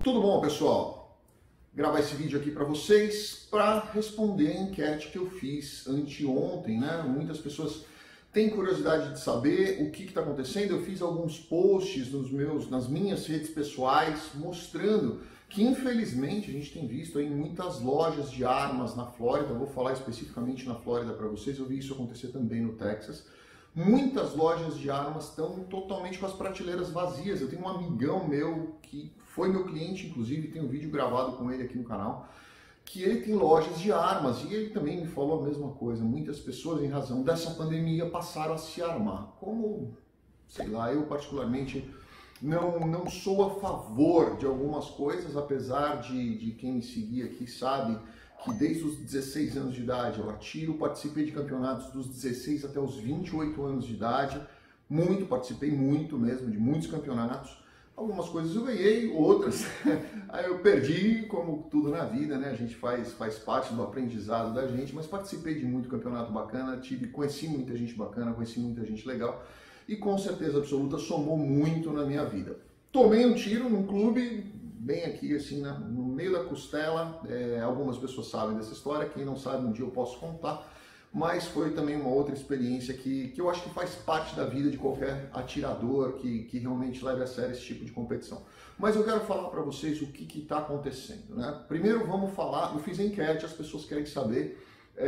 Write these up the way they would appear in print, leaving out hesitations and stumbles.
Tudo bom, pessoal? Gravar esse vídeo aqui para vocês para responder a enquete que eu fiz anteontem, né? Muitas pessoas têm curiosidade de saber o que está acontecendo. Eu fiz alguns posts nas minhas redes pessoais mostrando que, infelizmente, a gente tem visto aí muitas lojas de armas na Flórida. Eu vou falar especificamente na Flórida para vocês. Eu vi isso acontecer também no Texas. Muitas lojas de armas estão totalmente com as prateleiras vazias. Eu tenho um amigão meu que foi meu cliente, inclusive, tem um vídeo gravado com ele aqui no canal, que ele tem lojas de armas e ele também me falou a mesma coisa. Muitas pessoas, em razão dessa pandemia, passaram a se armar. Como, sei lá, eu particularmente não sou a favor de algumas coisas, apesar de quem me seguir aqui sabe que desde os 16 anos de idade eu atiro, participei de campeonatos dos 16 até os 28 anos de idade, participei muito mesmo de muitos campeonatos. Algumas coisas eu ganhei, outras aí eu perdi, como tudo na vida, né? A gente faz parte do aprendizado da gente, mas participei de muito campeonato bacana, conheci muita gente bacana, conheci muita gente legal e com certeza absoluta somou muito na minha vida. Tomei um tiro num clube, bem aqui assim, no meio da costela. Algumas pessoas sabem dessa história, quem não sabe um dia eu posso contar, mas foi também uma outra experiência que eu acho que faz parte da vida de qualquer atirador que realmente leve a sério esse tipo de competição. Mas eu quero falar para vocês o que está acontecendo, né? Primeiro vamos falar, eu fiz a enquete, as pessoas querem saber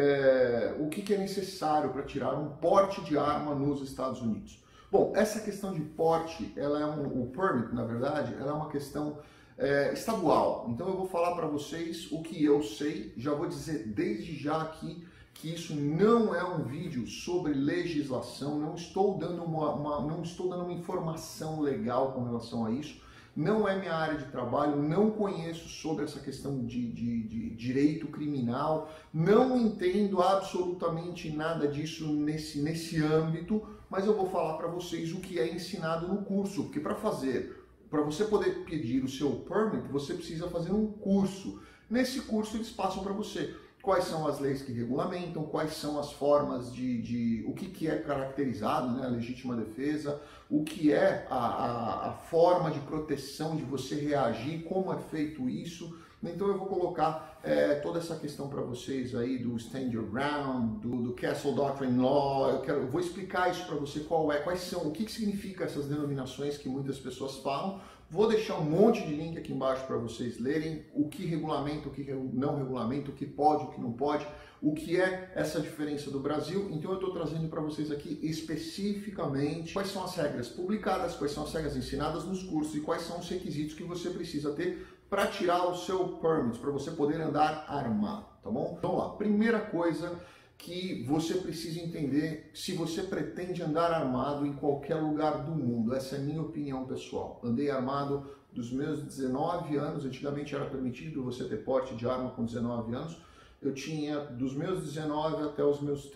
o que é necessário para tirar um porte de arma nos Estados Unidos. Bom, essa questão de porte, o permit, na verdade, ela é uma questão estadual. Então eu vou falar para vocês o que eu sei, já vou dizer desde já aqui que isso não é um vídeo sobre legislação, não estou dando uma informação legal com relação a isso, não é minha área de trabalho, não conheço sobre essa questão de direito criminal, não entendo absolutamente nada disso nesse âmbito, mas eu vou falar para vocês o que é ensinado no curso, porque para você poder pedir o seu permit, você precisa fazer um curso. Nesse curso eles passam para você quais são as leis que regulamentam, quais são as formas o que é caracterizado, né, a legítima defesa, o que é a forma de proteção, de você reagir, como é feito isso. Então eu vou colocar toda essa questão para vocês aí do Stand Your Ground, do Castle Doctrine Law. Eu vou explicar isso para você, quais são, o que significa essas denominações que muitas pessoas falam. Vou deixar um monte de link aqui embaixo para vocês lerem o que regulamenta, o que não regulamenta, o que pode, o que não pode, o que é essa diferença do Brasil. Então eu estou trazendo para vocês aqui especificamente quais são as regras publicadas, quais são as regras ensinadas nos cursos e quais são os requisitos que você precisa ter para tirar o seu permit, para você poder andar armado, tá bom? Então lá, primeira coisa que você precisa entender se você pretende andar armado em qualquer lugar do mundo. Essa é a minha opinião pessoal. Andei armado dos meus 19 anos, antigamente era permitido você ter porte de arma com 19 anos. Eu tinha dos meus 19 até os meus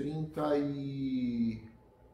33,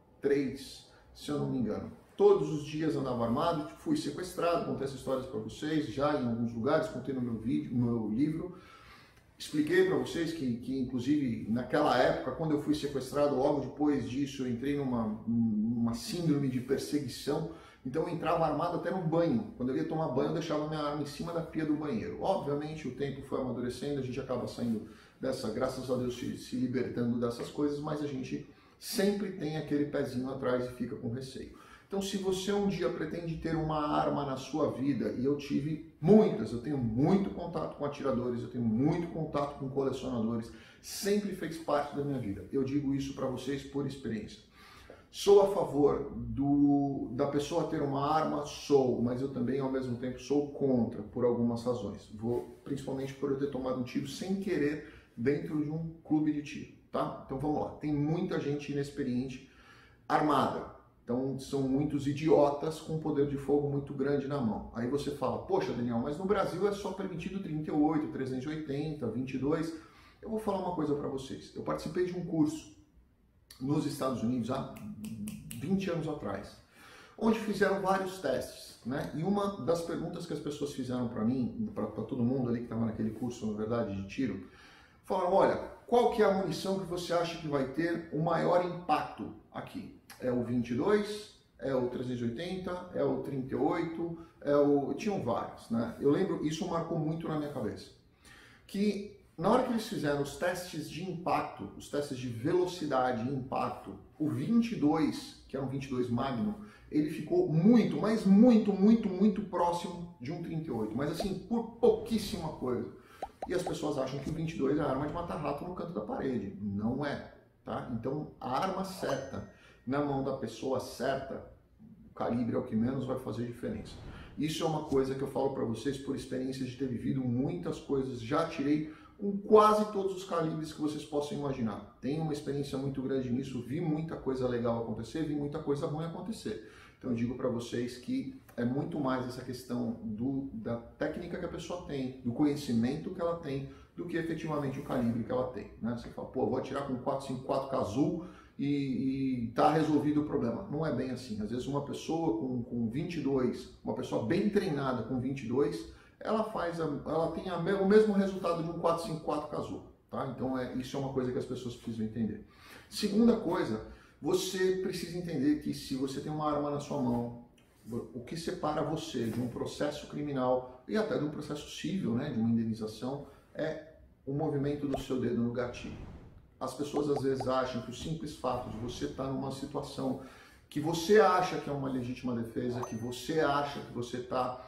se eu não me engano. Todos os dias andava armado, fui sequestrado, contei essas histórias para vocês já em alguns lugares, contei no meu vídeo, no meu livro. Expliquei para vocês que, inclusive, naquela época, quando eu fui sequestrado, logo depois disso, eu entrei numa síndrome de perseguição. Então eu entrava armado até no banho. Quando eu ia tomar banho, eu deixava minha arma em cima da pia do banheiro. Obviamente, o tempo foi amadurecendo, a gente acaba saindo dessa, graças a Deus, se libertando dessas coisas, mas a gente sempre tem aquele pezinho atrás e fica com receio. Então, se você um dia pretende ter uma arma na sua vida, e eu tive muitas, eu tenho muito contato com atiradores, eu tenho muito contato com colecionadores, sempre fez parte da minha vida. Eu digo isso para vocês por experiência. Sou a favor da pessoa ter uma arma? Sou, mas eu também, ao mesmo tempo, sou contra, por algumas razões. Principalmente por eu ter tomado um tiro sem querer dentro de um clube de tiro, tá? Então, vamos lá. Tem muita gente inexperiente armada. Então, são muitos idiotas com poder de fogo muito grande na mão. Aí você fala, poxa, Daniel, mas no Brasil é só permitido 38, 380, 22. Eu vou falar uma coisa para vocês. Eu participei de um curso nos Estados Unidos há 20 anos atrás, onde fizeram vários testes, né? E uma das perguntas que as pessoas fizeram para mim, para todo mundo ali que estava naquele curso, na verdade, de tiro, falaram, olha, qual que é a munição que você acha que vai ter o maior impacto aqui? É o 22, é o 380, é o 38, tinham vários, né? Eu lembro, isso marcou muito na minha cabeça, que na hora que eles fizeram os testes de impacto, os testes de velocidade e impacto, o 22, que era um 22 Magnum, ele ficou muito, mas muito próximo de um 38, mas assim, por pouquíssima coisa. E as pessoas acham que o 22 é a arma de matar rato no canto da parede. Não é, tá? Então, a arma certa, na mão da pessoa certa, o calibre é o que menos vai fazer diferença. Isso é uma coisa que eu falo para vocês por experiência de ter vivido muitas coisas, já tirei com quase todos os calibres que vocês possam imaginar. Tenho uma experiência muito grande nisso, vi muita coisa legal acontecer, vi muita coisa ruim acontecer. Então eu digo para vocês que é muito mais essa questão da técnica que a pessoa tem, do conhecimento que ela tem, do que efetivamente o calibre que ela tem. Né? Você fala, pô, vou atirar com 454 azul e tá resolvido o problema. Não é bem assim. Às vezes uma pessoa com 22, uma pessoa bem treinada com 22, ela tem o mesmo resultado de um 454 azul. Tá? Então isso é uma coisa que as pessoas precisam entender. Segunda coisa, você precisa entender que se você tem uma arma na sua mão, o que separa você de um processo criminal e até de um processo civil, né, de uma indenização, é o movimento do seu dedo no gatilho. As pessoas às vezes acham que o simples fato de você estar numa situação que você acha que é uma legítima defesa, que você acha que você está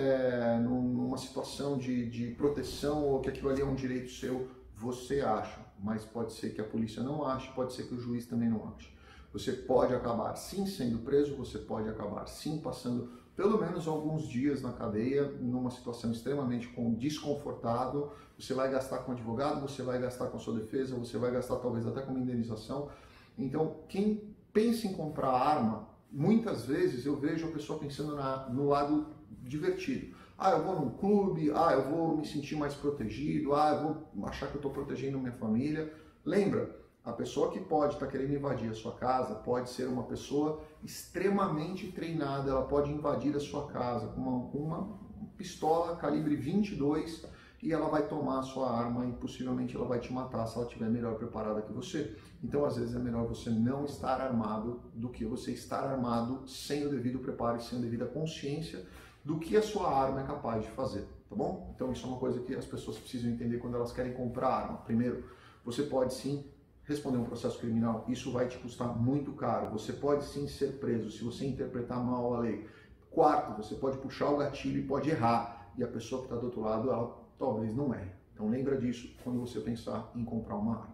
numa situação de proteção ou que aquilo ali é um direito seu, você acha, mas pode ser que a polícia não ache, pode ser que o juiz também não ache. Você pode acabar sim sendo preso, você pode acabar sim passando pelo menos alguns dias na cadeia, numa situação extremamente desconfortável. Você vai gastar com advogado, você vai gastar com a sua defesa, você vai gastar talvez até com uma indenização. Então, quem pensa em comprar arma, muitas vezes eu vejo a pessoa pensando no lado divertido. Ah, eu vou num clube, eu vou me sentir mais protegido, eu vou achar que eu estou protegendo minha família. Lembra, a pessoa que pode estar querendo invadir a sua casa pode ser uma pessoa extremamente treinada, ela pode invadir a sua casa com uma pistola calibre 22 e ela vai tomar a sua arma e possivelmente ela vai te matar se ela estiver melhor preparada que você. Então, às vezes, é melhor você não estar armado do que você estar armado sem o devido preparo e sem a devida consciência do que a sua arma é capaz de fazer, tá bom? Então, isso é uma coisa que as pessoas precisam entender quando elas querem comprar arma. Primeiro, você pode sim responder um processo criminal, isso vai te custar muito caro. Você pode sim ser preso se você interpretar mal a lei. Quarto, você pode puxar o gatilho e pode errar. E a pessoa que está do outro lado, ela talvez não erre. Então lembra disso quando você pensar em comprar uma arma.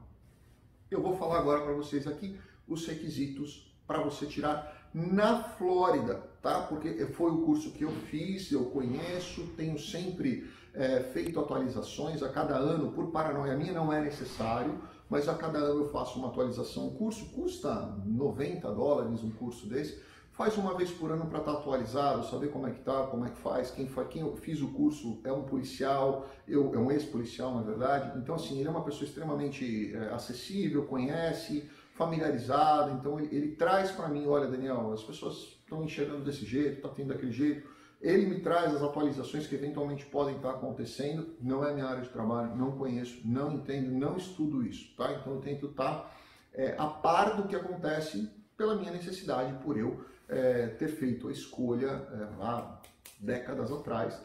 Eu vou falar agora para vocês aqui os requisitos para você tirar na Flórida, tá? Porque foi o curso que eu fiz, eu conheço, tenho sempre feito atualizações a cada ano. Por paranoia minha não é necessário, mas a cada ano eu faço uma atualização. O curso custa $90, um curso desse. Faz uma vez por ano para estar atualizado, saber como é que tá, como é que faz. Quem eu fiz o curso é um policial, é um ex-policial na verdade. Então assim, ele é uma pessoa extremamente acessível, conhece, familiarizado. Então ele traz para mim, olha Daniel, as pessoas estão enxergando desse jeito, está tendo daquele jeito. Ele me traz as atualizações que eventualmente podem estar acontecendo. Não é minha área de trabalho, não conheço, não entendo, não estudo isso, tá? Então eu tento estar a par do que acontece pela minha necessidade, por eu ter feito a escolha há décadas atrás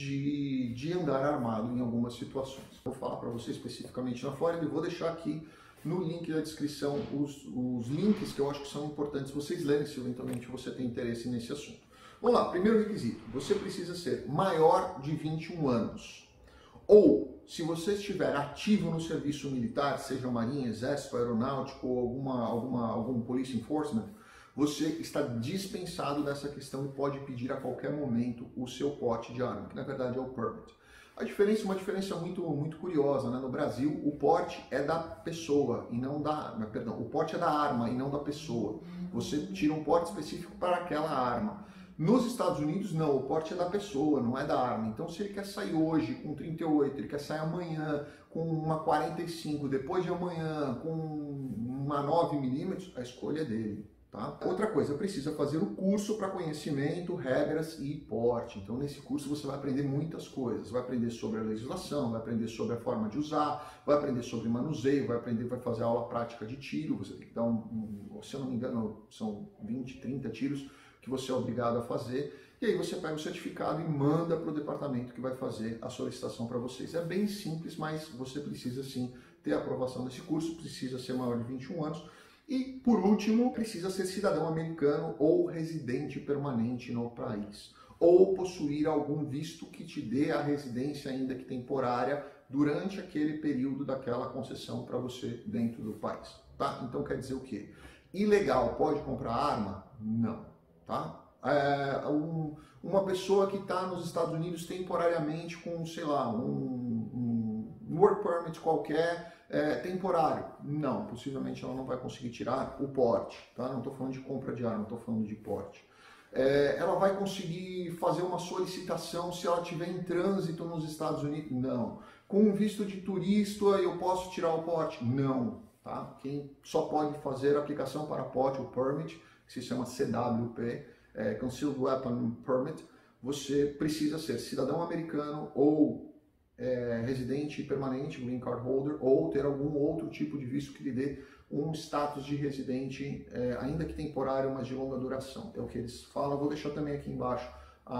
de andar armado em algumas situações. Vou falar para você especificamente na Flórida e vou deixar aqui no link da descrição os links que eu acho que são importantes vocês lerem se eventualmente você tem interesse nesse assunto. Vamos lá, primeiro requisito, você precisa ser maior de 21 anos. Ou, se você estiver ativo no serviço militar, seja Marinha, Exército, Aeronáutico ou algum Police Enforcement, você está dispensado dessa questão e pode pedir a qualquer momento o seu porte de arma, que na verdade é o permit. Uma diferença muito curiosa, né? No Brasil, o porte é da pessoa e não o porte é da arma e não da pessoa. Você tira um porte específico para aquela arma. Nos Estados Unidos, não, o porte é da pessoa, não é da arma. Então, se ele quer sair hoje com 38, ele quer sair amanhã com uma 45, depois de amanhã com uma 9mm, a escolha é dele. Tá? Outra coisa, precisa fazer o curso para conhecimento, regras e porte. Então, nesse curso você vai aprender muitas coisas. Vai aprender sobre a legislação, vai aprender sobre a forma de usar, vai aprender sobre manuseio, vai fazer aula prática de tiro. Você tem que dar se eu não me engano, são 20, 30 tiros que você é obrigado a fazer. e aí você pega o certificado e manda para o departamento que vai fazer a solicitação para vocês. É bem simples, mas você precisa sim ter a aprovação desse curso, precisa ser maior de 21 anos e, por último, precisa ser cidadão americano ou residente permanente no país, ou possuir algum visto que te dê a residência ainda que temporária durante aquele período daquela concessão para você dentro do país, tá? Então quer dizer o quê? Ilegal pode comprar arma? Não, tá? Uma pessoa que está nos Estados Unidos temporariamente com, sei lá, um work permit qualquer, temporário. Não, possivelmente ela não vai conseguir tirar o porte, tá? Não estou falando de compra de arma, estou falando de porte. Ela vai conseguir fazer uma solicitação se ela estiver em trânsito nos Estados Unidos? Não. Com um visto de turista eu posso tirar o porte? Não. Tá? Quem só pode fazer a aplicação para porte, o permit, que se chama CWP, Concealed Weapon Permit, você precisa ser cidadão americano ou residente permanente, green card holder, ou ter algum outro tipo de visto que lhe dê um status de residente, ainda que temporário, mas de longa duração. É o que eles falam. Vou deixar também aqui embaixo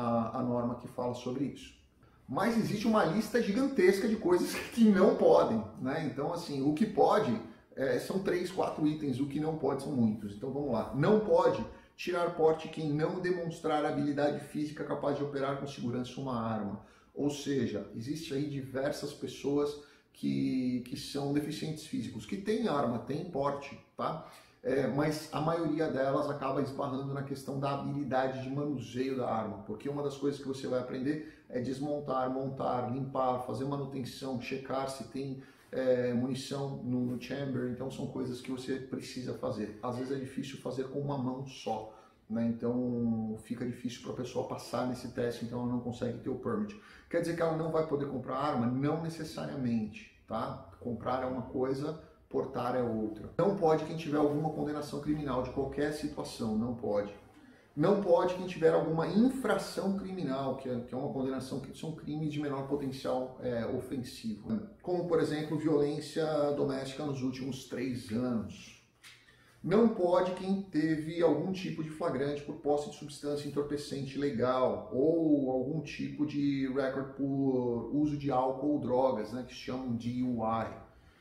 a norma que fala sobre isso. Mas existe uma lista gigantesca de coisas que não podem, né? Então, assim, o que pode são 3, 4 itens, o que não pode são muitos. Então, vamos lá. Não pode tirar porte quem não demonstrar habilidade física capaz de operar com segurança uma arma. Ou seja, existe aí diversas pessoas que são deficientes físicos, que têm arma, têm porte, tá? Mas a maioria delas acaba esbarrando na questão da habilidade de manuseio da arma, porque uma das coisas que você vai aprender é desmontar, montar, limpar, fazer manutenção, checar se tem munição no chamber. Então são coisas que você precisa fazer. Às vezes é difícil fazer com uma mão só, né? Então fica difícil para a pessoa passar nesse teste, então ela não consegue ter o permit. Quer dizer que ela não vai poder comprar arma? Não necessariamente, tá? Comprar é uma coisa, portar é outra. Não pode quem tiver alguma condenação criminal de qualquer situação, não pode. Não pode quem tiver alguma infração criminal, que é uma condenação, que são crimes de menor potencial ofensivo. Como, por exemplo, violência doméstica nos últimos 3 anos. Não pode quem teve algum tipo de flagrante por posse de substância entorpecente ilegal ou algum tipo de recorde por uso de álcool ou drogas, né, que se chamam de DUI.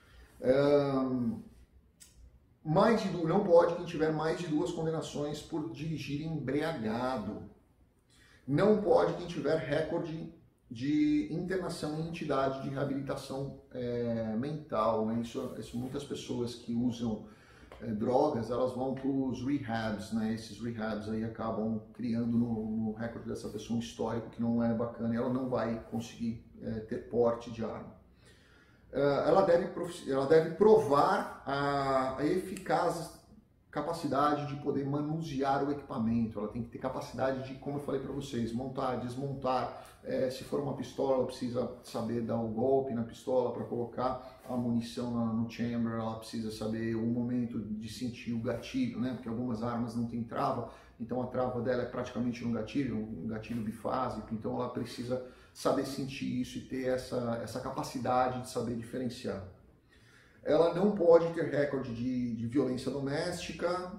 Não pode quem tiver mais de 2 condenações por dirigir embriagado. Não pode quem tiver recorde de internação em entidade de reabilitação mental, né? Isso muitas pessoas que usam drogas, elas vão para os rehabs, né? Esses rehabs aí acabam criando no recorde dessa pessoa um histórico que não é bacana e ela não vai conseguir ter porte de arma. Ela deve provar a eficaz capacidade de poder manusear o equipamento. Ela tem que ter capacidade de, como eu falei para vocês, montar, desmontar. Se for uma pistola, ela precisa saber dar o golpe na pistola para colocar a munição no chamber. Ela precisa saber o momento de sentir o gatilho, né? Porque algumas armas não tem trava, então a trava dela é praticamente um gatilho bifásico. Então ela precisa saber sentir isso e ter essa capacidade de saber diferenciar. Ela não pode ter recorde de violência doméstica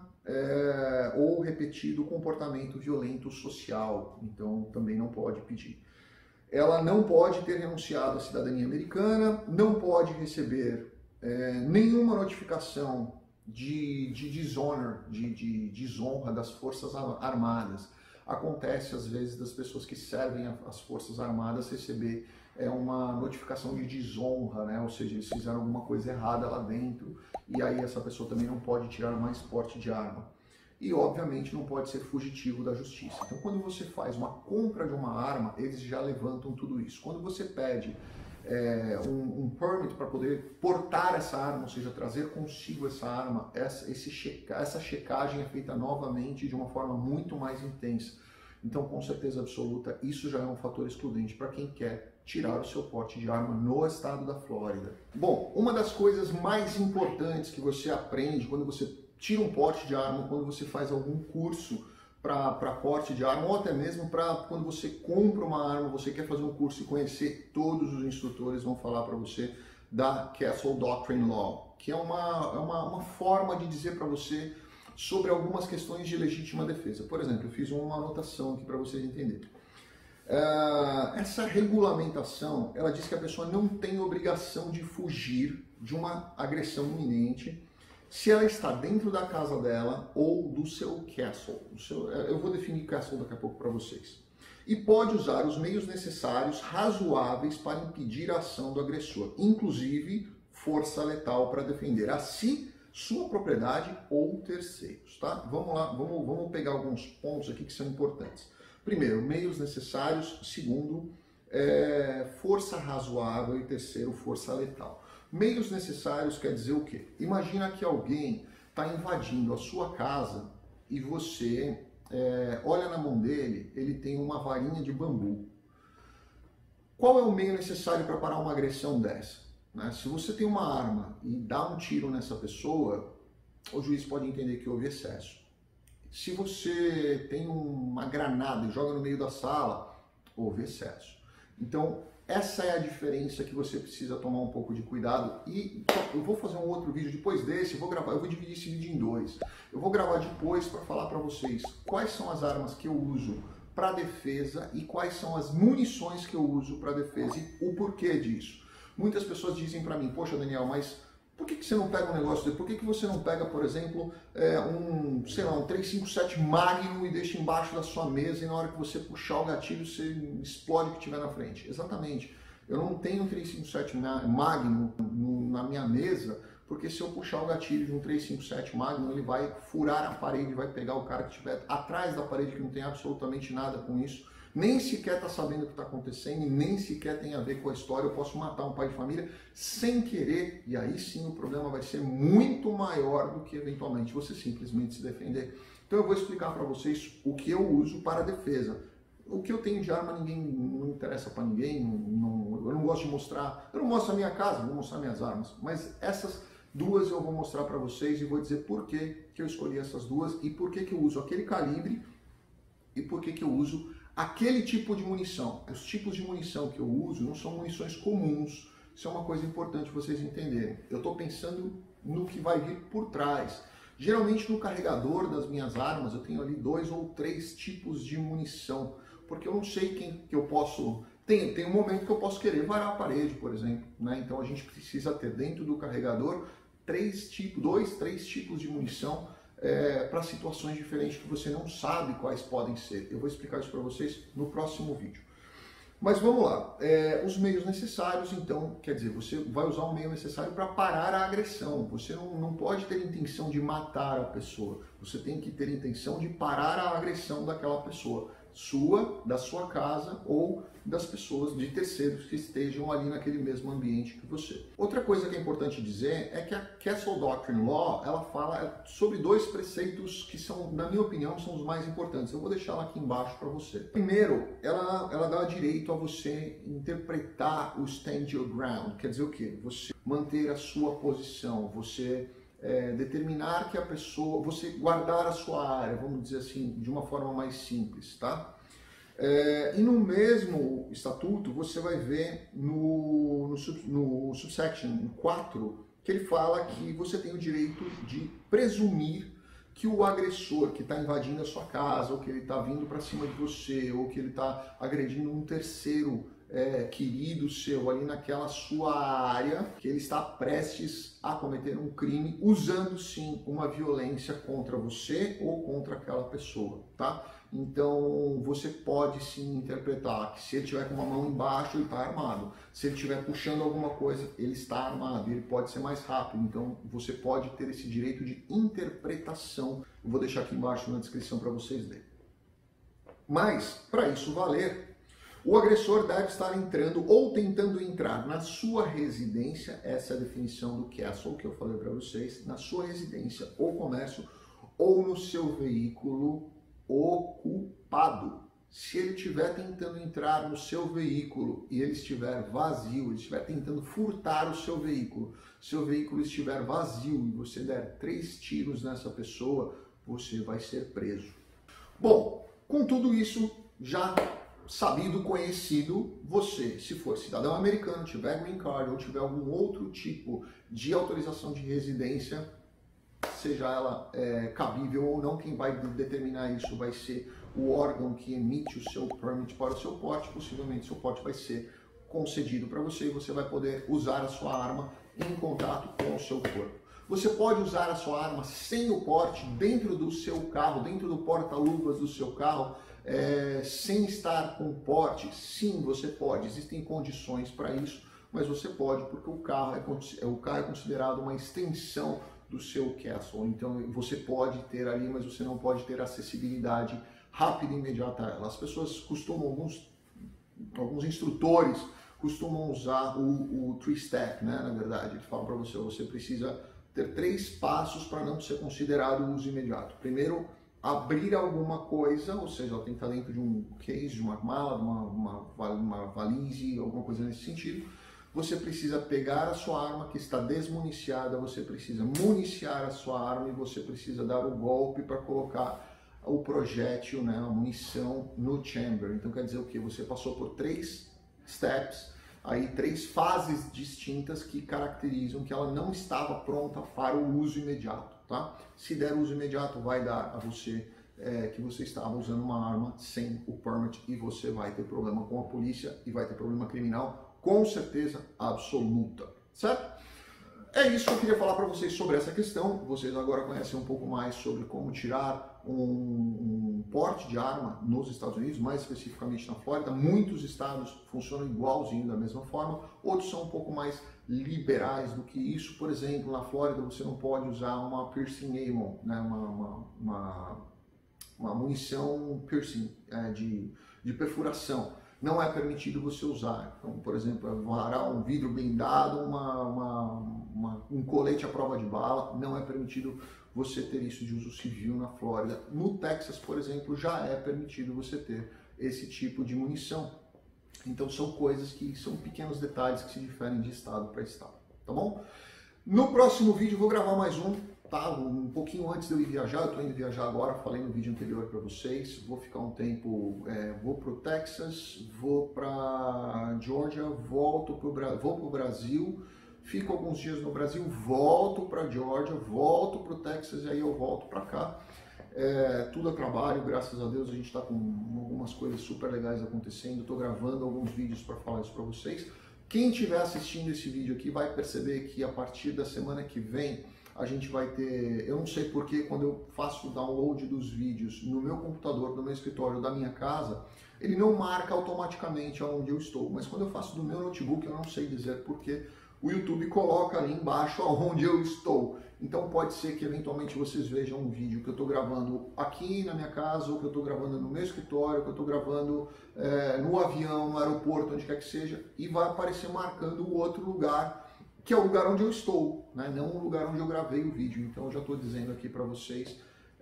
ou repetido comportamento violento social, então também não pode pedir. Ela não pode ter renunciado à cidadania americana, não pode receber nenhuma notificação de dishonor, de desonra das Forças Armadas. Acontece às vezes das pessoas que servem as Forças Armadas receber uma notificação de desonra, né? Ou seja, eles fizeram alguma coisa errada lá dentro e aí essa pessoa também não pode tirar mais porte de arma. E obviamente não pode ser fugitivo da justiça. Então quando você faz uma compra de uma arma, eles já levantam tudo isso. Quando você pede um permit para poder portar essa arma, ou seja, trazer consigo essa arma, essa checagem é feita novamente de uma forma muito mais intensa. Então, com certeza absoluta, isso já é um fator excludente para quem quer tirar o seu porte de arma no estado da Flórida. Bom, uma das coisas mais importantes que você aprende quando você tira um porte de arma, quando você faz algum curso para porte de arma, ou até mesmo para quando você compra uma arma, você quer fazer um curso e conhecer, todos os instrutores vão falar para você da Castle Doctrine Law, que é uma forma de dizer para você sobre algumas questões de legítima defesa. Por exemplo, eu fiz uma anotação aqui para vocês entenderem. Essa regulamentação, ela diz que a pessoa não tem obrigação de fugir de uma agressão iminente se ela está dentro da casa dela ou do seu castle. Eu vou definir castle daqui a pouco para vocês. E pode usar os meios necessários, razoáveis, para impedir a ação do agressor, inclusive força letal para defender a si, sua propriedade ou terceiros. Tá? Vamos lá, vamos pegar alguns pontos aqui que são importantes. Primeiro, meios necessários. Segundo, força razoável. E terceiro, força letal. Meios necessários quer dizer o quê? Imagina que alguém está invadindo a sua casa e você olha na mão dele, ele tem uma varinha de bambu. Qual é o meio necessário para parar uma agressão dessa? Né? Se você tem uma arma e dá um tiro nessa pessoa, o juiz pode entender que houve excesso. Se você tem uma granada e joga no meio da sala, houve excesso. Então, essa é a diferença que você precisa tomar um pouco de cuidado. E eu vou fazer um outro vídeo depois desse, eu vou dividir esse vídeo em dois. Eu vou gravar depois para falar para vocês quais são as armas que eu uso para defesa e quais são as munições que eu uso para defesa e o porquê disso. Muitas pessoas dizem para mim, poxa Daniel, mas por que você não pega um negócio desse? Por que você não pega, por exemplo, um 357 Magnum e deixa embaixo da sua mesa e na hora que você puxar o gatilho você explode o que tiver na frente? Exatamente. Eu não tenho um 357 Magnum na minha mesa, porque se eu puxar o gatilho de um 357 Magnum, ele vai furar a parede, vai pegar o cara que estiver atrás da parede, que não tem absolutamente nada com isso. Nem sequer está sabendo o que está acontecendo e nem sequer tem a ver com a história. Eu posso matar um pai de família sem querer e aí sim o problema vai ser muito maior do que eventualmente você simplesmente se defender. Então eu vou explicar para vocês o que eu uso para a defesa. O que eu tenho de arma não interessa para ninguém, eu não gosto de mostrar, eu não mostro a minha casa, vou mostrar minhas armas, mas essas duas eu vou mostrar para vocês e vou dizer por que eu escolhi essas duas e por que eu uso aquele calibre e por que eu uso aquele tipo de munição. Os tipos de munição que eu uso não são munições comuns. Isso é uma coisa importante vocês entenderem. Eu estou pensando no que vai vir por trás. Geralmente no carregador das minhas armas eu tenho ali 2 ou 3 tipos de munição, porque eu não sei quem que eu posso... Tem um momento que eu posso querer varar a parede, por exemplo. Né? Então a gente precisa ter dentro do carregador 2, 3 tipos de munição para situações diferentes que você não sabe quais podem ser. Eu vou explicar isso para vocês no próximo vídeo. Mas vamos lá, os meios necessários, então, quer dizer, você vai usar um meio necessário para parar a agressão. Você não pode ter intenção de matar a pessoa, você tem que ter intenção de parar a agressão daquela pessoa, da sua casa ou das pessoas de terceiros que estejam ali naquele mesmo ambiente que você. Outra coisa que é importante dizer é que a Castle Doctrine Law, ela fala sobre 2 preceitos que são, na minha opinião, são os mais importantes. Eu vou deixar ela aqui embaixo para você. Primeiro, ela dá direito a você interpretar o stand your ground. Quer dizer o quê? Você manter a sua posição, você determinar que a pessoa, você guardar a sua área, vamos dizer assim, de uma forma mais simples, tá? E no mesmo estatuto, você vai ver no subsection 4, que ele fala que você tem o direito de presumir que o agressor que está invadindo a sua casa, ou que ele está vindo para cima de você, ou que ele está agredindo um terceiro querido seu ali naquela sua área, que ele está prestes a cometer um crime, usando sim uma violência contra você ou contra aquela pessoa, tá? Então você pode sim interpretar que se ele tiver com uma mão embaixo, ele está armado. Se ele estiver puxando alguma coisa, ele está armado, ele pode ser mais rápido. Então você pode ter esse direito de interpretação. Eu vou deixar aqui embaixo na descrição para vocês lerem. Mas, para isso valer, o agressor deve estar entrando ou tentando entrar na sua residência, essa é a definição do castle que eu falei para vocês, na sua residência ou comércio, ou no seu veículo ocupado. Se ele estiver tentando entrar no seu veículo e ele estiver vazio, ele estiver tentando furtar o seu veículo estiver vazio e você der 3 tiros nessa pessoa, você vai ser preso. Bom, com tudo isso já sabido, conhecido, você, se for cidadão americano, tiver green card ou tiver algum outro tipo de autorização de residência, seja ela cabível ou não, quem vai determinar isso vai ser o órgão que emite o seu permit para o seu porte. Possivelmente seu porte vai ser concedido para você e você vai poder usar a sua arma em contato com o seu corpo. Você pode usar a sua arma sem o porte dentro do seu carro, dentro do porta-luvas do seu carro, sem estar com porte? Sim, você pode. Existem condições para isso, mas você pode porque o carro é considerado uma extensão do seu castle. Então você pode ter ali, mas você não pode ter acessibilidade rápida e imediata a ela. As pessoas costumam, alguns instrutores costumam usar o three-step, né? Na verdade, eles falam para você, você precisa ter 3 passos para não ser considerado uso imediato. Primeiro, abrir alguma coisa, ou seja, ela tem que estar dentro de um case, de uma mala, uma valise, alguma coisa nesse sentido. Você precisa pegar a sua arma que está desmuniciada, você precisa municiar a sua arma e você precisa dar o golpe para colocar o projétil, né, a munição no chamber. Então quer dizer o que? Você passou por 3 steps, aí 3 fases distintas que caracterizam que ela não estava pronta para o uso imediato, tá? Se der uso imediato, vai dar a você que você estava usando uma arma sem o permit e você vai ter problema com a polícia e vai ter problema criminal, com certeza absoluta, certo? É isso que eu queria falar para vocês sobre essa questão. Vocês agora conhecem um pouco mais sobre como tirar um porte de arma nos Estados Unidos, mais especificamente na Flórida. Muitos estados funcionam igualzinho da mesma forma, outros são um pouco mais liberais do que isso. Por exemplo, na Flórida você não pode usar uma piercing ammo, né? uma munição piercing, de perfuração. Não é permitido você usar. Então, por exemplo, varar um vidro blindado, um colete à prova de bala, não é permitido você ter isso de uso civil na Flórida. No Texas, por exemplo, já é permitido você ter esse tipo de munição. Então são coisas que são pequenos detalhes que se diferem de estado para estado, tá bom? No próximo vídeo eu vou gravar mais tá? Um pouquinho antes de eu ir viajar, eu estou indo viajar agora, falei no vídeo anterior para vocês, vou ficar um tempo, vou para o Texas, vou para Georgia, vou para o Brasil, fico alguns dias no Brasil, volto para Georgia, volto para o Texas e aí eu volto para cá. Tudo é trabalho, graças a Deus a gente está com algumas coisas super legais acontecendo, estou gravando alguns vídeos para falar isso para vocês. Quem estiver assistindo esse vídeo aqui vai perceber que a partir da semana que vem a gente vai ter, eu não sei porque quando eu faço o download dos vídeos no meu computador, no meu escritório, da minha casa, ele não marca automaticamente onde eu estou, mas quando eu faço do meu notebook eu não sei dizer porque o YouTube coloca ali embaixo onde eu estou. Então pode ser que eventualmente vocês vejam um vídeo que eu estou gravando aqui na minha casa, ou que eu estou gravando no meu escritório, que eu estou gravando no avião, no aeroporto, onde quer que seja, e vai aparecer marcando o outro lugar, que é o lugar onde eu estou, né? Não o lugar onde eu gravei o vídeo. Então eu já estou dizendo aqui para vocês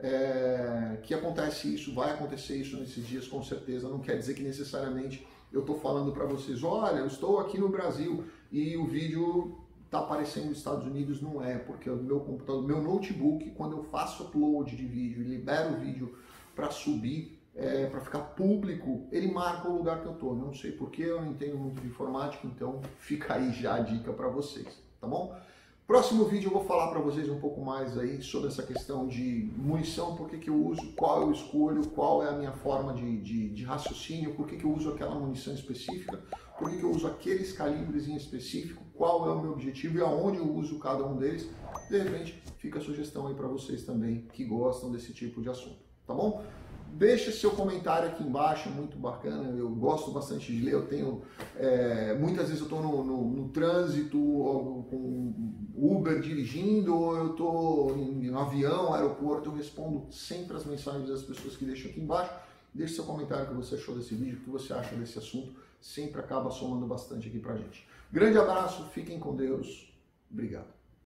que acontece isso, vai acontecer isso nesses dias com certeza. Não quer dizer que necessariamente eu estou falando para vocês, olha, eu estou aqui no Brasil e o vídeo está aparecendo nos Estados Unidos. Não é, porque o meu computador, meu notebook, quando eu faço upload de vídeo e libero o vídeo para subir, para ficar público, ele marca o lugar que eu estou. Não sei porque, eu não entendo muito de informática, então fica aí já a dica para vocês, tá bom? Próximo vídeo eu vou falar para vocês um pouco mais aí sobre essa questão de munição, por que eu uso, qual eu escolho, qual é a minha forma de raciocínio, por que eu uso aquela munição específica, por que eu uso aqueles calibres em específico, qual é o meu objetivo e aonde eu uso cada um deles. De repente, fica a sugestão aí para vocês também que gostam desse tipo de assunto, tá bom? Deixa seu comentário aqui embaixo, muito bacana, eu gosto bastante de ler, eu tenho, muitas vezes eu estou no trânsito, ou com Uber dirigindo, ou eu estou em avião, aeroporto, eu respondo sempre as mensagens das pessoas que deixam aqui embaixo. Deixe seu comentário o que você achou desse vídeo, o que você acha desse assunto, sempre acaba somando bastante aqui pra gente. Grande abraço, fiquem com Deus, obrigado.